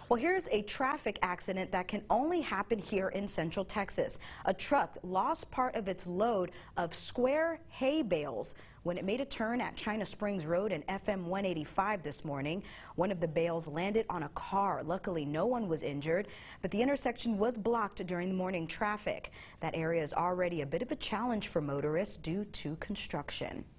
Well, here's a traffic accident that can only happen here in Central Texas. A truck lost part of its load of square hay bales when it made a turn at China Springs Road and FM 185 this morning. One of the bales landed on a car. Luckily, no one was injured, but the intersection was blocked during the morning traffic. That area is already a bit of a challenge for motorists due to construction.